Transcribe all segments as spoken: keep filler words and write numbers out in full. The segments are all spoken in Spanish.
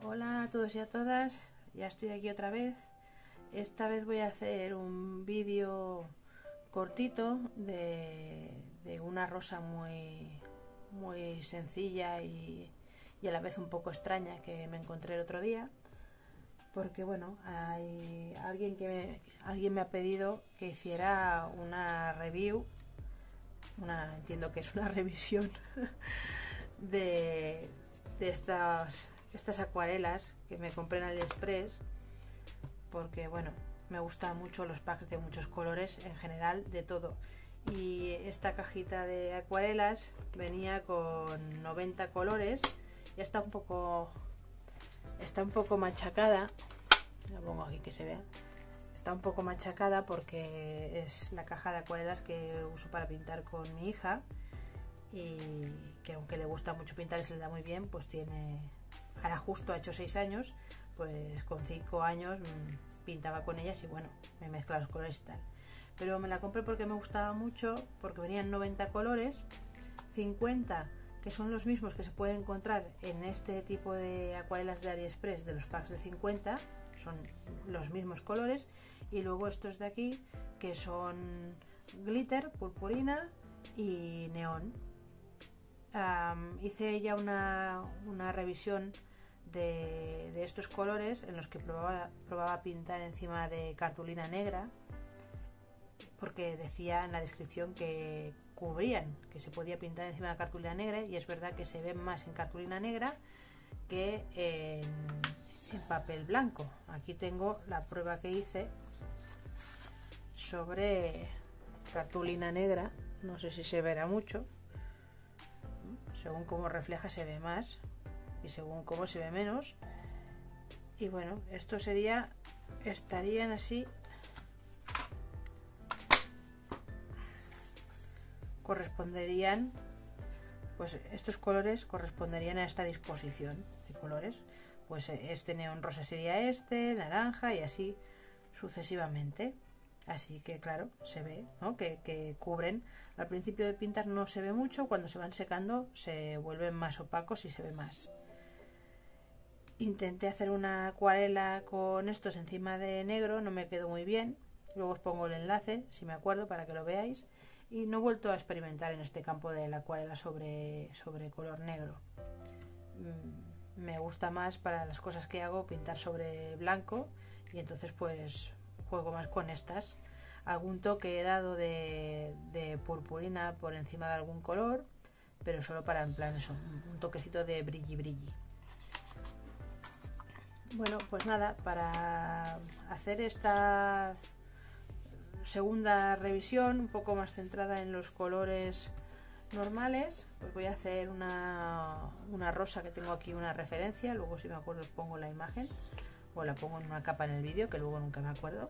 Hola a todos y a todas, ya estoy aquí otra vez. Esta vez voy a hacer un vídeo cortito de, de una rosa muy, muy sencilla y, y a la vez un poco extraña que me encontré el otro día. Porque bueno, hay alguien que me, alguien me ha pedido que hiciera una review, una, entiendo que es una revisión de, de estas, estas acuarelas que me compré en AliExpress, porque bueno, me gustan mucho los packs de muchos colores, en general de todo. Y esta cajita de acuarelas venía con noventa colores, ya está un poco está un poco machacada. La pongo aquí que se vea. Está un poco machacada porque es la caja de acuarelas que uso para pintar con mi hija, y que aunque le gusta mucho pintar y se le da muy bien, pues tiene, ahora justo ha hecho seis años, pues con cinco años mmm, pintaba con ellas y bueno, me mezcla los colores y tal. Pero me la compré porque me gustaba mucho, porque venían noventa colores, cincuenta que son los mismos que se pueden encontrar en este tipo de acuarelas de AliExpress, de los packs de cincuenta, son los mismos colores, y luego estos de aquí que son glitter, purpurina y neón. Um, hice ya una, una revisión de, de estos colores en los que probaba, probaba pintar encima de cartulina negra, porque decía en la descripción que cubrían, que se podía pintar encima de cartulina negra, y es verdad que se ven más en cartulina negra que en, en papel blanco. Aquí tengo la prueba que hice sobre cartulina negra, no sé si se verá mucho, según cómo refleja se ve más y según cómo se ve menos. Y bueno, esto sería, estarían así, corresponderían, pues estos colores corresponderían a esta disposición de colores. Pues este neón rosa sería este, naranja y así sucesivamente. Así que claro, se ve, ¿no? que, que cubren. Al principio de pintar no se ve mucho, cuando se van secando se vuelven más opacos y se ve más. Intenté hacer una acuarela con estos encima de negro, no me quedó muy bien. Luego os pongo el enlace, si me acuerdo, para que lo veáis. Y no he vuelto a experimentar en este campo de la acuarela sobre, sobre color negro. Me gusta más para las cosas que hago pintar sobre blanco, y entonces pues juego más con estas. Algún toque he dado de, de purpurina por encima de algún color, pero solo para en plan eso, un toquecito de brilli brilli. Bueno, pues nada, para hacer esta segunda revisión un poco más centrada en los colores normales, pues voy a hacer una, una rosa que tengo aquí, una referencia, luego si me acuerdo os pongo la imagen o la pongo en una capa en el vídeo, que luego nunca me acuerdo.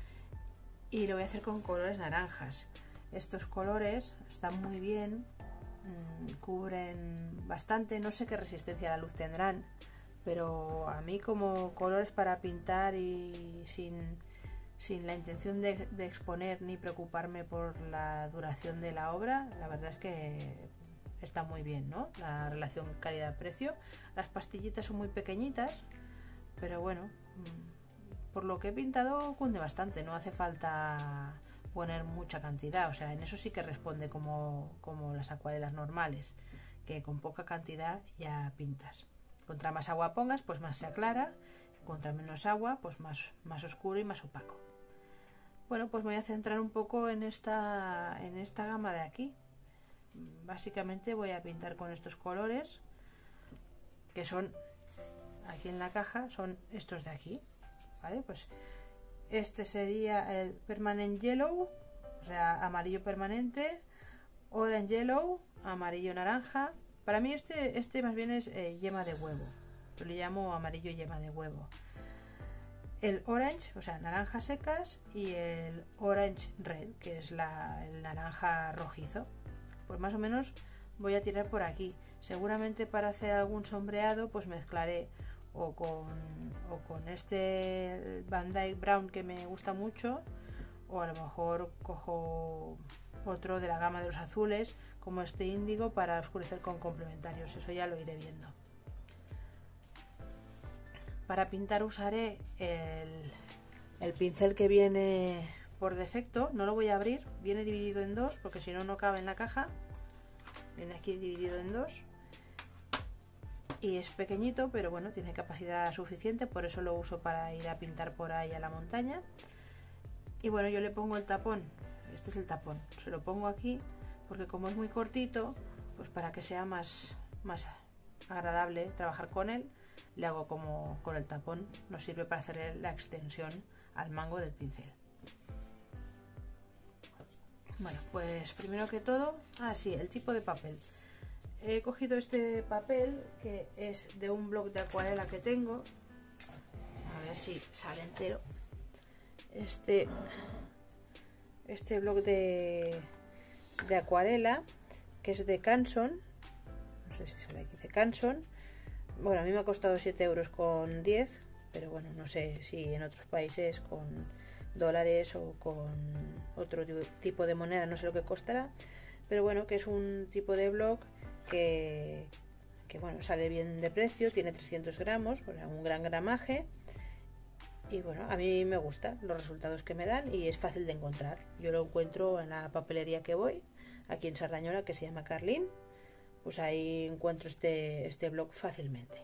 Y lo voy a hacer con colores naranjas. Estos colores están muy bien, mmm, cubren bastante, no sé qué resistencia a la luz tendrán, pero a mí como colores para pintar y sin, sin la intención de, de exponer ni preocuparme por la duración de la obra, la verdad es que está muy bien, ¿no? La relación calidad-precio. Las pastillitas son muy pequeñitas, pero bueno, por lo que he pintado cunde bastante, no hace falta poner mucha cantidad, o sea, en eso sí que responde como, como las acuarelas normales, que con poca cantidad ya pintas. Contra más agua pongas, pues más se aclara, contra menos agua, pues más, más oscuro y más opaco. Bueno, pues me voy a centrar un poco en esta, en esta gama de aquí. Básicamente voy a pintar con estos colores, que son, aquí en la caja, son estos de aquí, ¿vale? Pues este sería el Permanent Yellow, o sea, amarillo permanente, Orange Yellow, amarillo naranja. Para mí este, este más bien es eh, yema de huevo, yo le llamo amarillo yema de huevo. El orange, o sea, naranjas secas, y el orange red, que es la, el naranja rojizo. Pues más o menos voy a tirar por aquí. Seguramente para hacer algún sombreado pues mezclaré o con, o con este Van Dyke Brown, que me gusta mucho, o a lo mejor cojo otro de la gama de los azules como este índigo para oscurecer con complementarios. Eso ya lo iré viendo. Para pintar usaré el, el pincel que viene por defecto. No lo voy a abrir, viene dividido en dos porque si no no cabe en la caja. Viene aquí dividido en dos y es pequeñito, pero bueno, tiene capacidad suficiente, por eso lo uso para ir a pintar por ahí a la montaña. Y bueno, yo le pongo el tapón, este es el tapón, se lo pongo aquí porque como es muy cortito, pues para que sea más, más agradable trabajar con él, le hago como con el tapón, nos sirve para hacer la extensión al mango del pincel. Bueno, pues primero que todo, ah sí, el tipo de papel. He cogido este papel que es de un bloc de acuarela que tengo, a ver si sale entero. Este, este bloc de, de acuarela que es de Canson, no sé si sale aquí, de Canson. Bueno, a mí me ha costado siete euros con diez, pero bueno, no sé si en otros países con dólares o con otro tipo de moneda, no sé lo que costará, pero bueno, que es un tipo de bloc que, que bueno, sale bien de precio, tiene trescientos gramos, o sea, un gran gramaje, y bueno, a mí me gustan los resultados que me dan y es fácil de encontrar. Yo lo encuentro en la papelería que voy, aquí en Sardañola, que se llama Carlín, pues ahí encuentro este, este bloc fácilmente.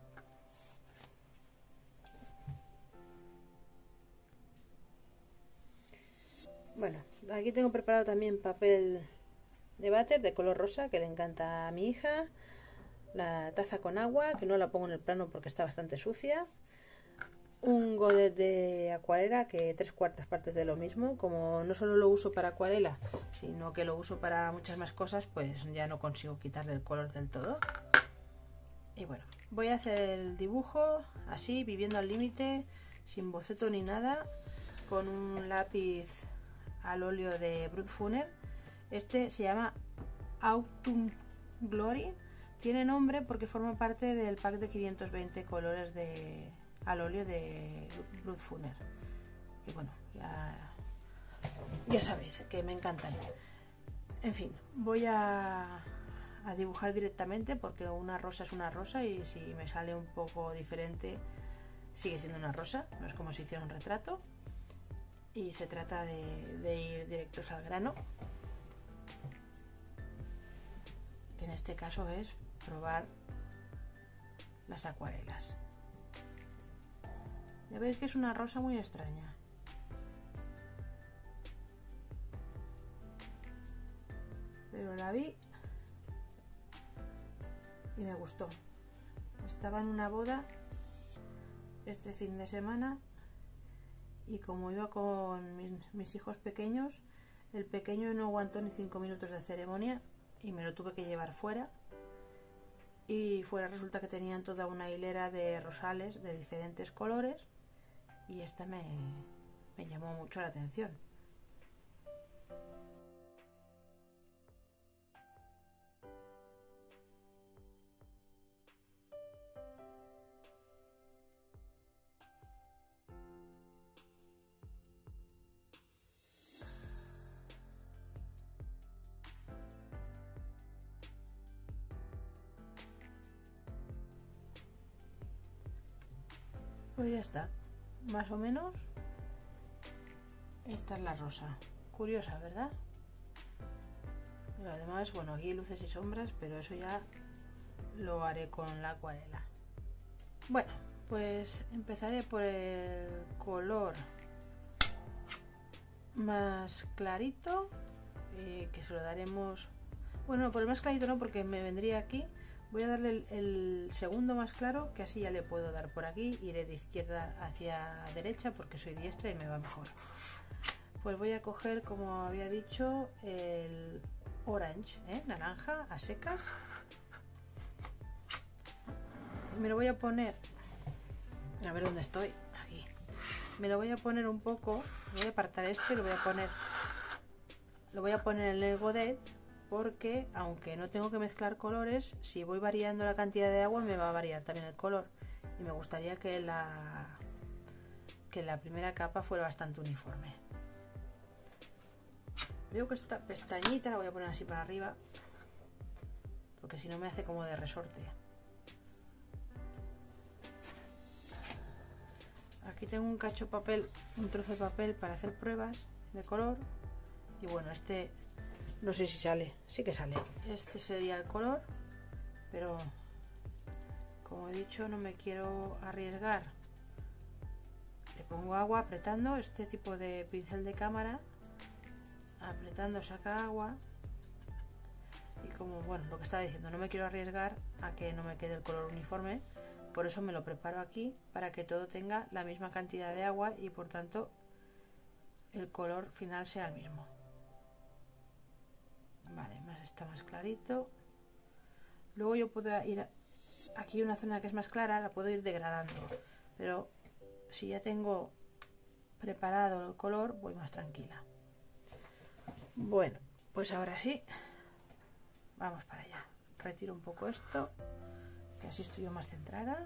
Bueno, aquí tengo preparado también papel de váter de color rosa que le encanta a mi hija, la taza con agua que no la pongo en el plano porque está bastante sucia, un godet de acuarela que tres cuartas partes de lo mismo, como no solo lo uso para acuarela sino que lo uso para muchas más cosas, pues ya no consigo quitarle el color del todo. Y bueno, voy a hacer el dibujo así, viviendo al límite, sin boceto ni nada, con un lápiz al óleo de Brut Funer. Este se llama Autumn Glory, tiene nombre porque forma parte del pack de quinientos veinte colores de al óleo de Brut Funer, que bueno, ya, ya sabéis que me encantan. En fin, voy a, a dibujar directamente porque una rosa es una rosa y si me sale un poco diferente sigue siendo una rosa, no es como si hiciera un retrato, y se trata de, de ir directos al grano, que en este caso es probar las acuarelas. Ya veis que es una rosa muy extraña. Pero la vi y me gustó. Estaba en una boda este fin de semana y como iba con mis, mis hijos pequeños, el pequeño no aguantó ni cinco minutos de ceremonia y me lo tuve que llevar fuera. Y fuera resulta que tenían toda una hilera de rosales de diferentes colores y esta me, me llamó mucho la atención. Pues ya está, más o menos esta es la rosa. Curiosa, ¿verdad? Pero además, bueno, aquí hay luces y sombras, pero eso ya lo haré con la acuarela. Bueno, pues empezaré por el color más clarito, eh, que se lo daremos, bueno, por el más clarito no, porque me vendría aquí. Voy a darle el, el segundo más claro, que así ya le puedo dar por aquí. Iré de izquierda hacia derecha porque soy diestra y me va mejor. Pues voy a coger, como había dicho, el orange, ¿eh? Naranja a secas. Me lo voy a poner, a ver dónde estoy, aquí. Me lo voy a poner un poco, voy a apartar esto y lo voy a poner, lo voy a poner en el godet. Porque aunque no tengo que mezclar colores, si voy variando la cantidad de agua me va a variar también el color y me gustaría que la que la primera capa fuera bastante uniforme. Veo que esta pestañita la voy a poner así para arriba porque si no me hace como de resorte. aquí tengo un cacho de papel, un trozo de papel para hacer pruebas de color. Y bueno, este no sé si sale, sí que sale. Este sería el color, pero como he dicho, no me quiero arriesgar. Le pongo agua apretando, este tipo de pincel de cámara, apretando saca agua. Y como, bueno, lo que estaba diciendo, no me quiero arriesgar a que no me quede el color uniforme, por eso me lo preparo aquí, para que todo tenga la misma cantidad de agua y por tanto el color final sea el mismo. Vale, más está más clarito. Luego yo puedo ir aquí una zona que es más clara, la puedo ir degradando, pero si ya tengo preparado el color voy más tranquila. Bueno, pues ahora sí, vamos para allá. Retiro un poco esto, que así estoy yo más centrada.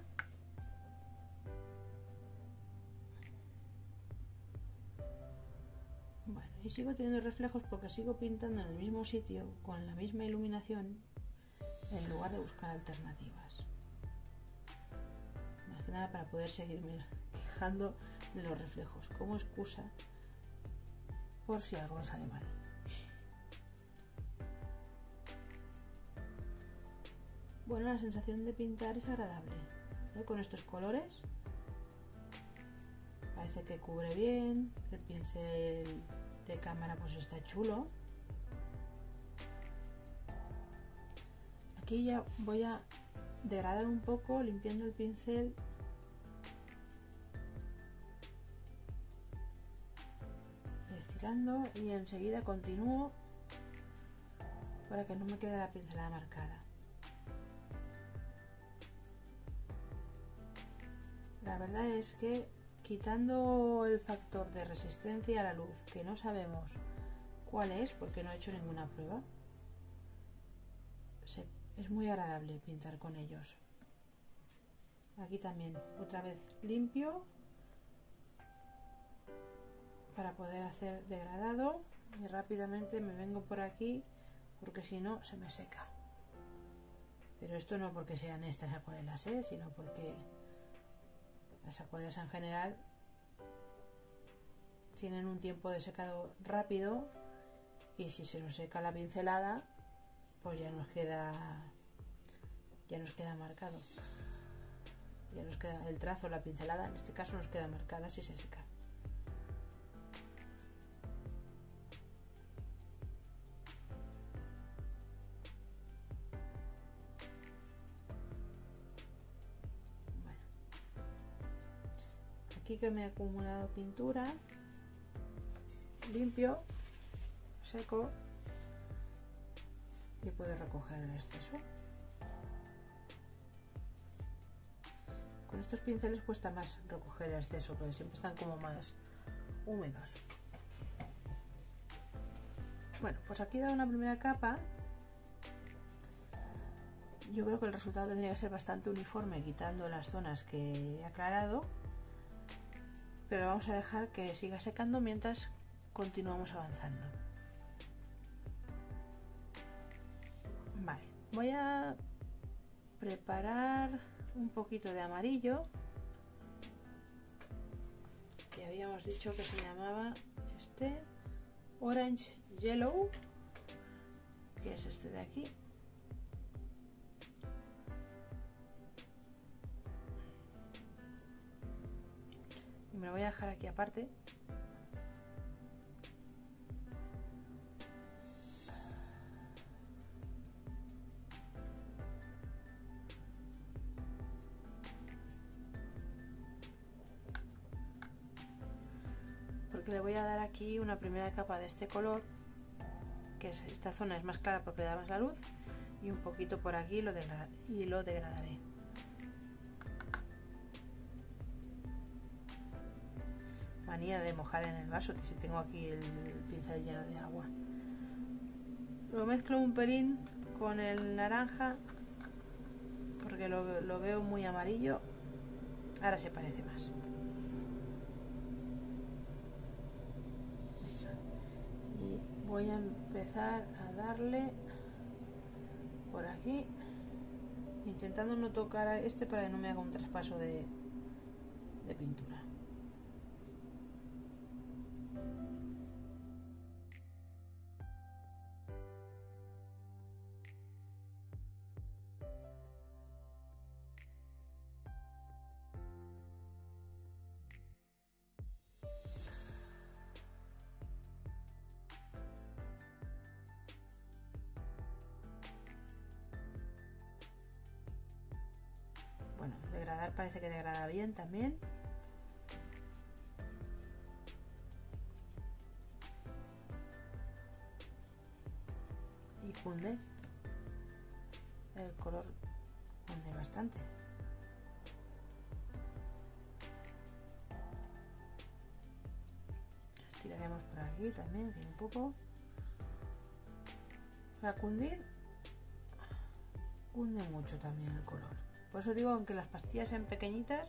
Bueno, y sigo teniendo reflejos porque sigo pintando en el mismo sitio con la misma iluminación en lugar de buscar alternativas. Más que nada para poder seguirme quejando de los reflejos como excusa por si algo me sale mal. Bueno, la sensación de pintar es agradable, ¿eh? Con estos colores parece que cubre bien, el pincel de cámara pues está chulo. Aquí ya voy a degradar un poco limpiando el pincel y estirando, y enseguida continúo para que no me quede la pincelada marcada. La verdad es que quitando el factor de resistencia a la luz, que no sabemos cuál es porque no he hecho ninguna prueba, se, es muy agradable pintar con ellos. Aquí también otra vez limpio para poder hacer degradado y rápidamente me vengo por aquí porque si no se me seca. Pero esto no porque sean estas acuarelas, ¿eh? Sino porque las acuarelas en general tienen un tiempo de secado rápido y si se nos seca la pincelada pues ya nos queda ya nos queda marcado, ya nos queda el trazo, la pincelada en este caso nos queda marcada si se seca. Bueno, aquí que me he acumulado pintura, limpio, seco y puedo recoger el exceso. Con estos pinceles cuesta más recoger el exceso porque siempre están como más húmedos. Bueno, pues aquí he dado una primera capa. Yo creo que el resultado tendría que ser bastante uniforme quitando las zonas que he aclarado, pero vamos a dejar que siga secando mientras continuamos avanzando. Vale, voy a preparar un poquito de amarillo que habíamos dicho que se llamaba este Orange Yellow, que es este de aquí. Y me lo voy a dejar aquí aparte. Porque le voy a dar aquí una primera capa de este color, que es, esta zona es más clara porque le da más la luz, y un poquito por aquí lo degra- y lo degradaré. Manía de mojar en el vaso, que si tengo aquí el pincel lleno de agua. Lo mezclo un pelín con el naranja porque lo, lo veo muy amarillo. Ahora se parece más. Y voy a empezar a darle por aquí, intentando no tocar a este para que no me haga un traspaso de, de pintura. degradar parece que degrada bien también. Y funde. El color funde bastante. Estiraremos por aquí también, tiene un poco. Para cundir, cunde mucho también el color. Por eso digo, aunque las pastillas sean pequeñitas,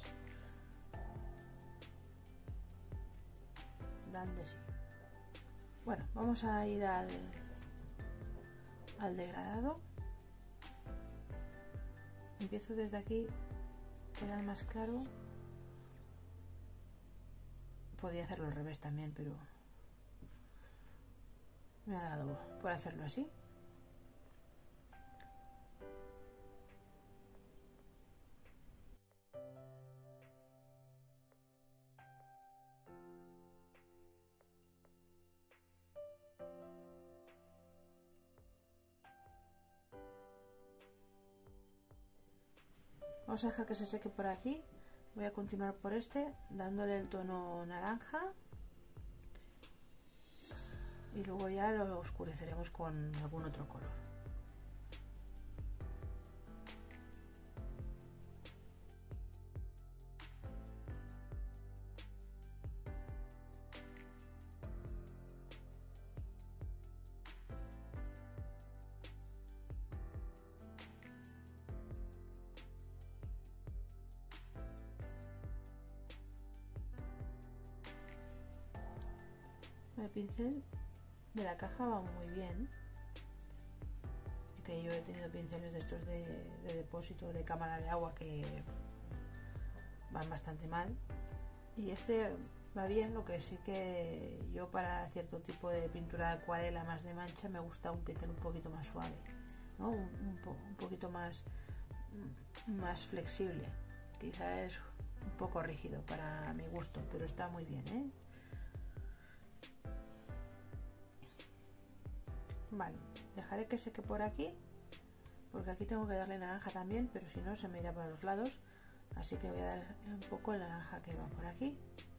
dan de sí. Bueno, vamos a ir al, al degradado. Empiezo desde aquí, queda más claro. Podría hacerlo al revés también, pero me ha dado por hacerlo así. Vamos a dejar que se seque por aquí. Voy a continuar por este, dándole el tono naranja. Y luego ya lo oscureceremos con algún otro color. El pincel de la caja va muy bien, que yo he tenido pinceles de estos de, de depósito de cámara de agua que van bastante mal, y este va bien. Lo que sí que yo, para cierto tipo de pintura de acuarela más de mancha, me gusta un pincel un poquito más suave, ¿no? un, un, po, un poquito más más flexible. Quizá es un poco rígido para mi gusto, pero está muy bien, ¿eh? Vale, dejaré que seque por aquí, porque aquí tengo que darle naranja también, pero si no se me irá para los lados, así que voy a dar un poco el naranja que va por aquí.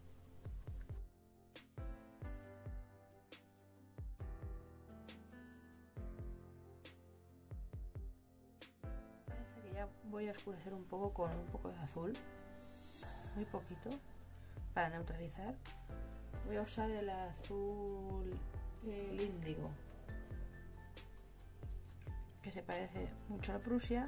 Parece que ya voy a oscurecer un poco con un poco de azul, muy poquito, para neutralizar. Voy a usar el azul, el índigo, que se parece mucho a Prusia.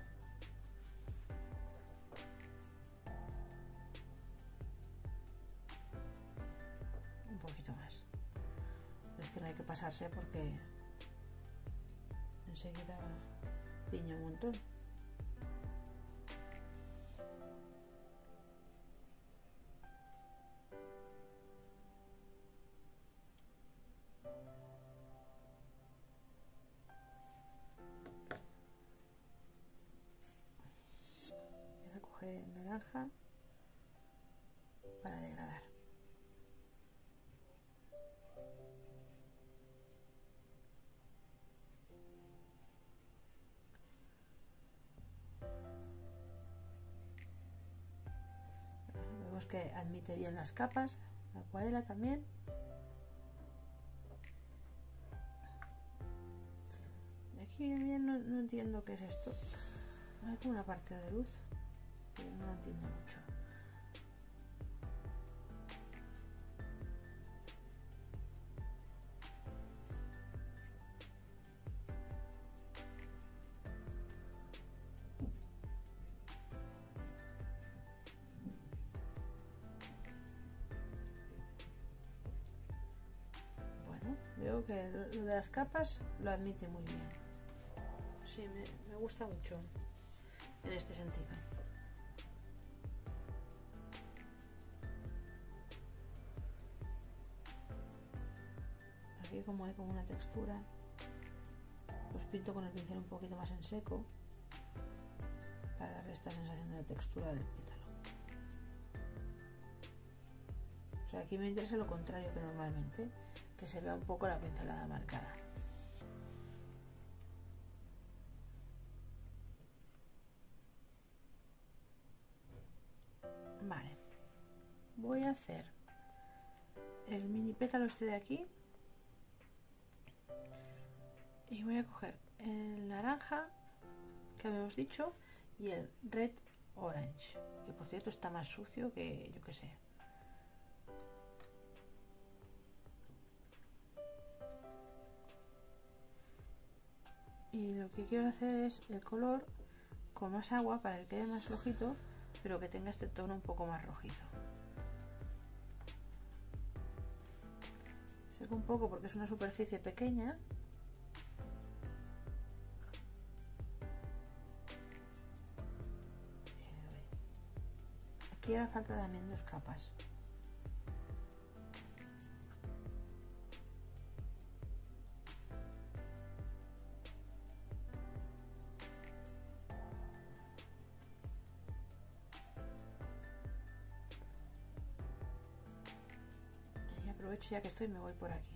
Un poquito más. Es que no hay que pasarse porque enseguida tiñe un montón. Naranja para degradar. Vemos que admite bien las capas, la acuarela también. Aquí bien no, no entiendo qué es esto. Hay como una parte de luz, pero no lo entiendo mucho. Bueno, veo que lo de las capas lo admite muy bien. Sí, me, me gusta mucho en este sentido. Aquí, como hay como una textura, pues pinto con el pincel un poquito más en seco para darle esta sensación de textura del pétalo. O sea, aquí me interesa lo contrario que normalmente, que se vea un poco la pincelada marcada. Vale, voy a hacer el mini pétalo este de aquí y voy a coger el naranja que habíamos dicho y el red orange, que por cierto está más sucio que yo que sé. Y lo que quiero hacer es el color con más agua para que quede más flojito, pero que tenga este tono un poco más rojizo. Seco un poco porque es una superficie pequeña. Aquí hará falta también dos capas. Y aprovecho ya que estoy, me voy por aquí.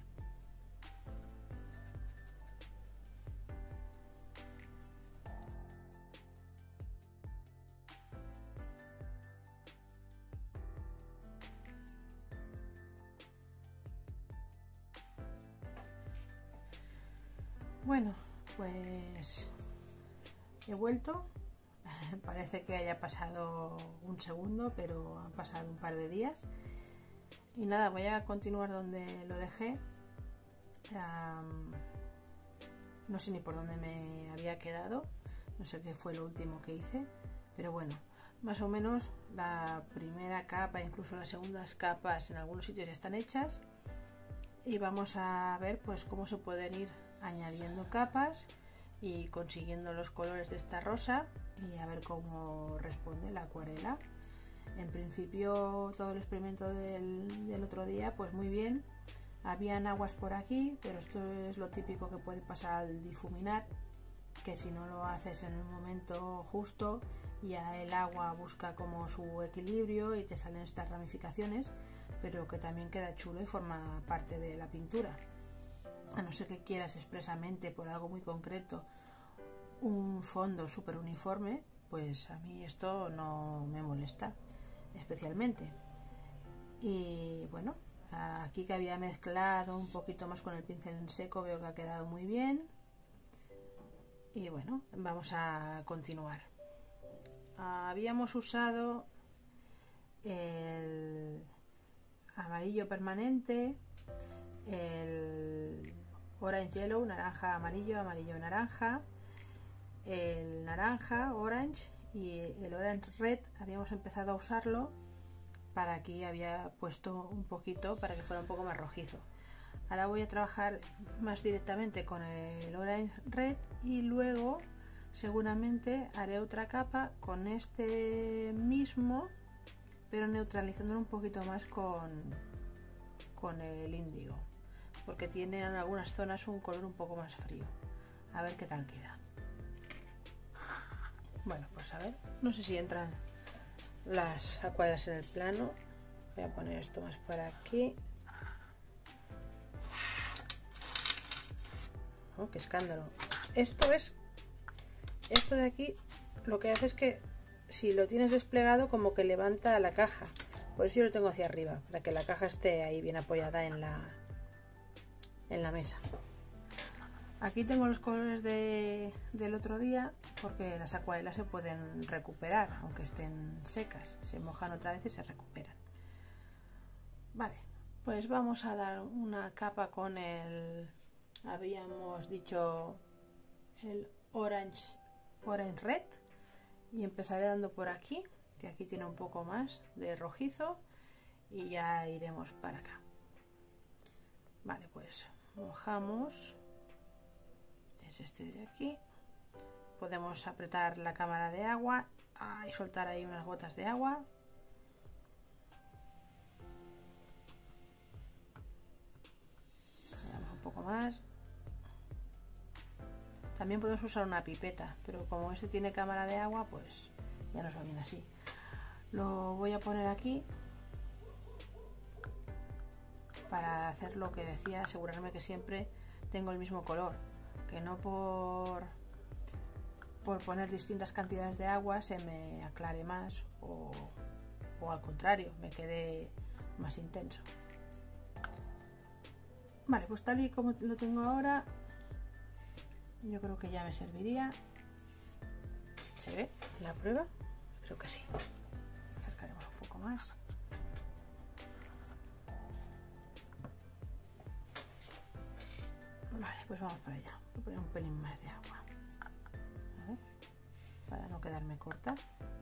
Bueno, pues he vuelto. Parece que haya pasado un segundo, pero han pasado un par de días. Y nada, voy a continuar donde lo dejé. Um, no sé ni por dónde me había quedado. No sé qué fue lo último que hice. Pero bueno, más o menos la primera capa, incluso las segundas capas en algunos sitios ya están hechas. Y vamos a ver pues cómo se pueden ir añadiendo capas y consiguiendo los colores de esta rosa y a ver cómo responde la acuarela. En principio todo el experimento del, del otro día pues muy bien, habían aguas por aquí, pero esto es lo típico que puede pasar al difuminar, que si no lo haces en el momento justo ya el agua busca como su equilibrio y te salen estas ramificaciones, pero que también queda chulo y forma parte de la pintura. A no ser que quieras expresamente por algo muy concreto un fondo súper uniforme, pues a mí esto no me molesta especialmente. Y bueno, aquí que había mezclado un poquito más con el pincel en seco, veo que ha quedado muy bien. Y bueno, vamos a continuar. Habíamos usado el amarillo permanente, el orange yellow, naranja amarillo, amarillo naranja, el naranja orange y el orange red. Habíamos empezado a usarlo para aquí, había puesto un poquito para que fuera un poco más rojizo. Ahora voy a trabajar más directamente con el orange red y luego seguramente haré otra capa con este mismo, pero neutralizándolo un poquito más con, con el índigo, porque tiene en algunas zonas un color un poco más frío. A ver qué tal queda. Bueno, pues a ver, no sé si entran las acuarelas en el plano. Voy a poner esto más para aquí. Oh, qué escándalo. Esto es, esto de aquí lo que hace es que si lo tienes desplegado como que levanta la caja. Por eso yo lo tengo hacia arriba, para que la caja esté ahí bien apoyada en la, en la mesa. Aquí tengo los colores de, del otro día, porque las acuarelas se pueden recuperar, aunque estén secas. Se mojan otra vez y se recuperan. Vale, pues vamos a dar una capa con el, habíamos dicho, el orange, orange red. Y empezaré dando por aquí, que aquí tiene un poco más de rojizo, y ya iremos para acá. Vale, pues mojamos. Es este de aquí. Podemos apretar la cámara de agua ah, y soltar ahí unas gotas de agua. Un poco más. También podemos usar una pipeta, pero como este tiene cámara de agua, pues ya nos va bien así. Lo voy a poner aquí para hacer lo que decía, asegurarme que siempre tengo el mismo color, que no por, por poner distintas cantidades de agua se me aclare más o, o al contrario, me quede más intenso. Vale, pues tal y como lo tengo ahora, yo creo que ya me serviría. ¿Se ve la prueba? Creo que sí. Acercaremos un poco más. Vale, pues vamos para allá. Voy a poner un pelín más de agua. A ver, para no quedarme corta.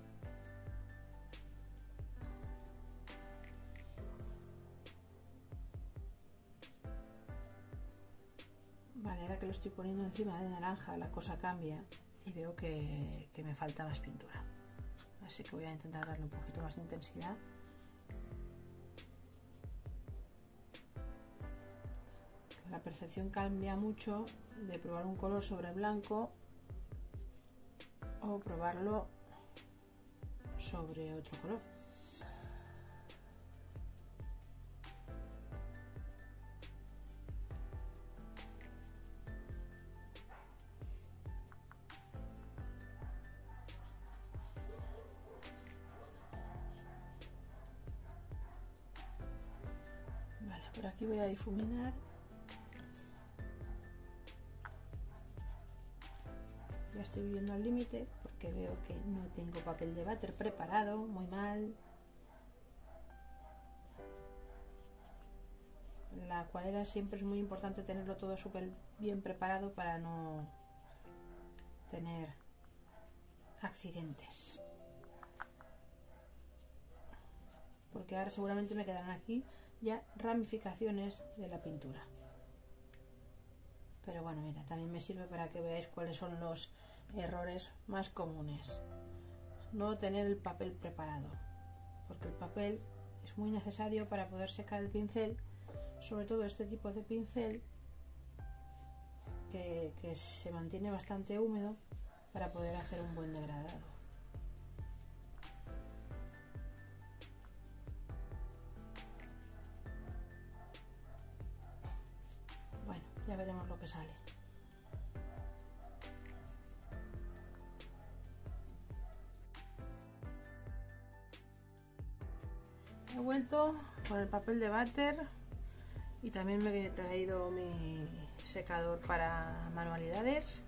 Vale, ahora que lo estoy poniendo encima de naranja, la cosa cambia y veo que, que me falta más pintura. Así que voy a intentar darle un poquito más de intensidad. La percepción cambia mucho de probar un color sobre blanco o probarlo sobre otro color. Vale, por aquí voy a difuminar. Ya estoy viviendo al límite porque veo que no tengo papel de váter preparado, muy mal. La acuarela siempre es muy importante tenerlo todo súper bien preparado para no tener accidentes. Porque ahora seguramente me quedarán aquí ya ramificaciones de la pintura. Pero bueno, mira, también me sirve para que veáis cuáles son los errores más comunes. No tener el papel preparado, porque el papel es muy necesario para poder secar el pincel, sobre todo este tipo de pincel que, que se mantiene bastante húmedo para poder hacer un buen degradado. Bueno, ya veremos lo que sale. He vuelto con el papel de váter y también me he traído mi secador para manualidades.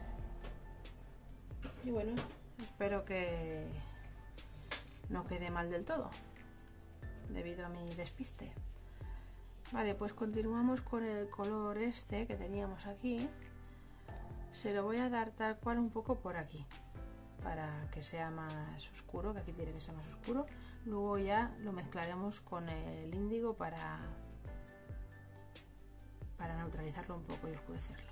Y bueno, espero que no quede mal del todo debido a mi despiste. Vale, pues continuamos con el color este que teníamos aquí. Se lo voy a dar tal cual un poco por aquí para que sea más oscuro, que aquí tiene que ser más oscuro. Luego ya lo mezclaremos con el índigo para, para neutralizarlo un poco y oscurecerlo.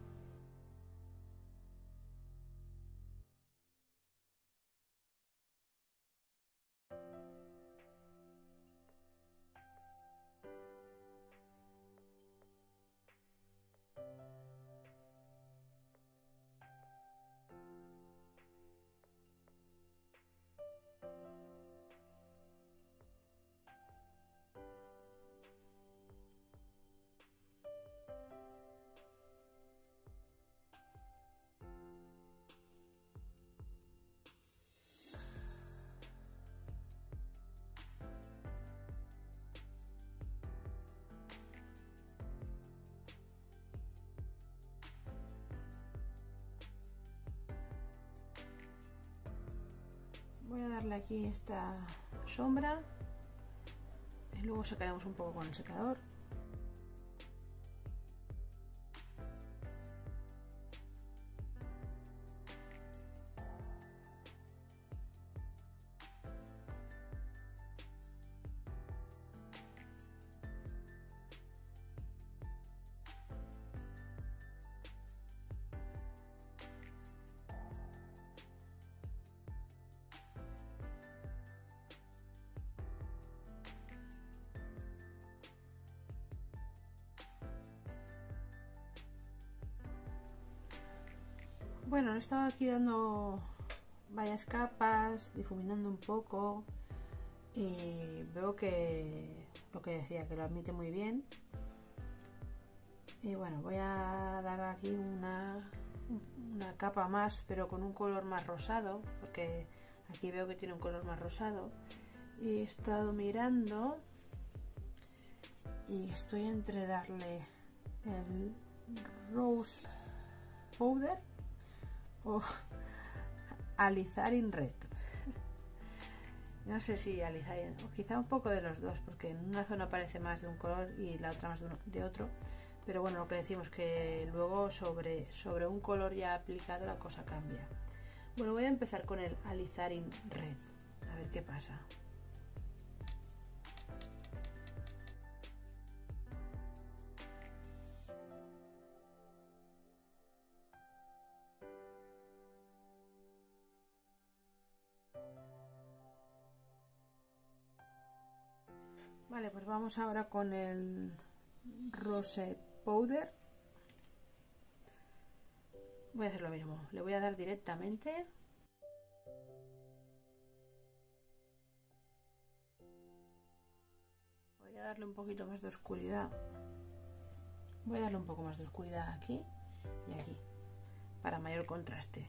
Voy a darle aquí esta sombra y luego secaremos un poco con el secador. Bueno, he estado aquí dando varias capas, difuminando un poco y veo que lo que decía, que lo admite muy bien. Y bueno, voy a dar aquí una, una capa más, pero con un color más rosado, porque aquí veo que tiene un color más rosado. he estado mirando y estoy entre darle el Rose Powder o Alizarin Red. No sé si Alizarin, o quizá un poco de los dos, porque en una zona parece más de un color y la otra más de, uno, de otro. Pero bueno, lo que decimos que luego sobre, sobre un color ya aplicado la cosa cambia. Bueno, voy a empezar con el Alizarin Red, a ver qué pasa. Vale, pues vamos ahora con el Rose Powder. Voy a hacer lo mismo, le voy a dar directamente. Voy a darle un poquito más de oscuridad. Voy a darle un poco más de oscuridad aquí y aquí, para mayor contraste.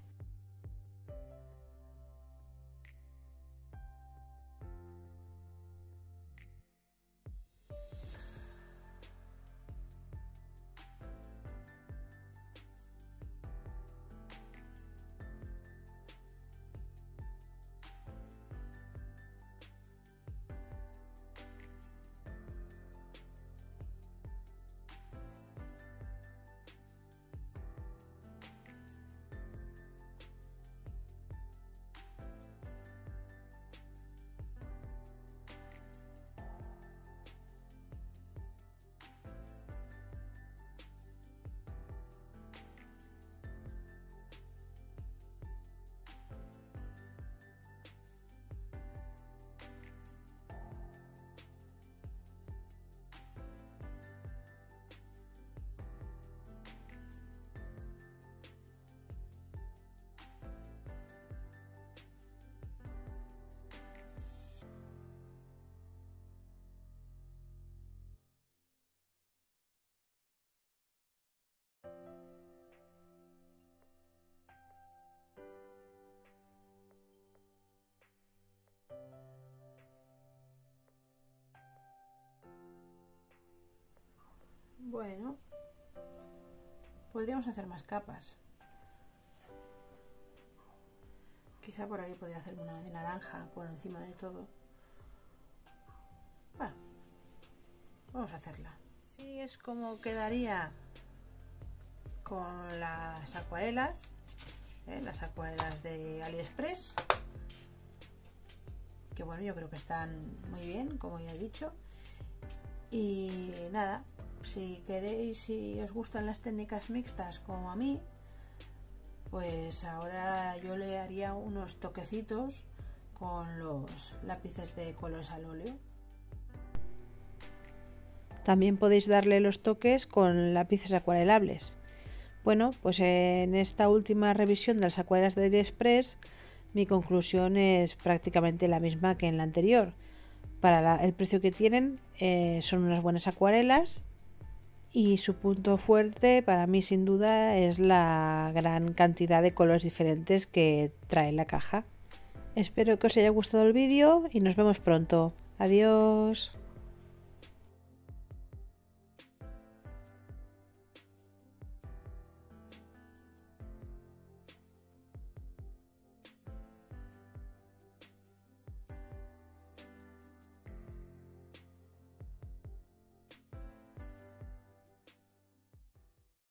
Bueno, podríamos hacer más capas. Quizá por aquí podría hacer una de naranja por encima de todo. Bueno, vamos a hacerla. Así es como quedaría con las acuarelas, ¿eh? Las acuarelas de AliExpress. Que bueno, yo creo que están muy bien, como ya he dicho. Y nada, si queréis, si os gustan las técnicas mixtas como a mí, pues ahora yo le haría unos toquecitos con los lápices de colores al óleo. También podéis darle los toques con lápices acuarelables. Bueno, pues en esta última revisión de las acuarelas de AliExpress, mi conclusión es prácticamente la misma que en la anterior. Para la, el precio que tienen, eh, son unas buenas acuarelas y su punto fuerte para mí sin duda es la gran cantidad de colores diferentes que trae la caja. Espero que os haya gustado el vídeo y nos vemos pronto. Adiós.